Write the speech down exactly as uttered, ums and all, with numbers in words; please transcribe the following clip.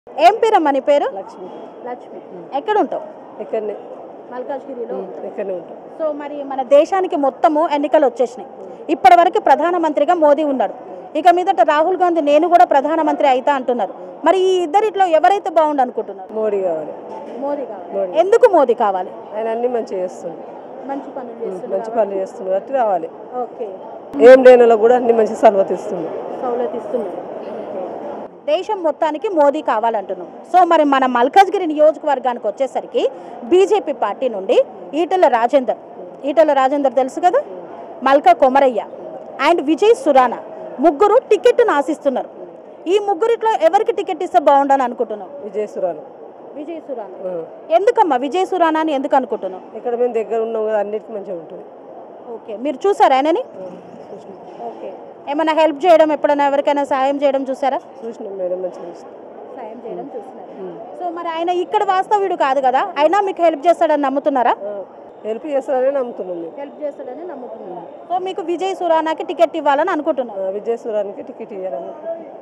ఏం పేరమ్మా నీ పేరు? లక్ష్మి. లక్ష్మి. ఎక్కడ ఉంటావు? ఇక్కడనే మల్కాజ్గిరిలో. ఇక్కడనే ఉంటాం. సో మరి మన దేశానికి మొత్తము ఎన్నికలు వచ్చేసినాయి. ఇప్పటి వరకు ప్రధానమంత్రిగా మోదీ ఉన్నాడు. ఇక మీదట రాహుల్ గాంధీ నేను కూడా ప్రధానమంత్రి అయితా అంటున్నారు. మరి ఈ ఇద్దరిట్లో ఎవరైతే బాగుండు అనుకుంటున్నారు? మోడీ కావాలి. మోదీ కావాలి. ఎందుకు మోదీ కావాలి? ఆయన అన్ని మంచిగా చేస్తుంది, మంచి పనులు చేస్తున్నారు. మంచి పనులు చేస్తున్నారు అట్టి రావాలి. ఓకే. ఏం లేని వాళ్ళకి కూడా అన్ని మంచి సర్వత ఇస్తుంది, సౌలత్ ఇస్తున్నారు. దేశం మొత్తానికి మోదీ కావాలంటున్నాం. సో మరి మన మల్కాజ్గిరి నియోజకవర్గానికి వచ్చేసరికి బీజేపీ పార్టీ నుండి ఈటెల రాజేందర్ ఈటెల రాజేందర్ తెలుసు కదా, మల్కా కొమరయ్య అండ్ విజయ్ సురానా ముగ్గురు టికెట్ను ఆశిస్తున్నారు. ఈ ముగ్గురిట్లో ఎవరికి టికెట్ ఇస్తే బాగుండని అనుకుంటున్నాం? విజయ్ సురాలు. విజయ్ సురానా. ఎందుకమ్మా విజయ్ సురానా అని ఎందుకు అనుకుంటున్నాం? ఇక్కడ మేము దగ్గర ఉన్నాం కదా, అన్నిటికీ మంచిగా ఉంటుంది. ఓకే. మీరు చూసారా ఆయనని? ఓకే. ఏమైనా హెల్ప్ చేయడం, ఎప్పుడైనా ఎవరికైనా సాయం చేయడం చూసారా? చూసినాం మేడం, మంచిగా సాయం చేయడం చూస్తున్నారు. సో మరి ఆయన ఇక్కడ వాస్తవ్యుడు కాదు కదా, అయినా మీకు హెల్ప్ చేస్తాడని నమ్ముతున్నారా? హెల్ప్ చేస్తారని నమ్ముతున్నాం. హెల్ప్ చేస్తాడని నమ్ముతున్నారు. సో మీకు విజయ్ సురానాకి టికెట్ ఇవ్వాలని అనుకుంటున్నారు? విజయ్ సురానికి టికెట్ ఇవ్వాలని.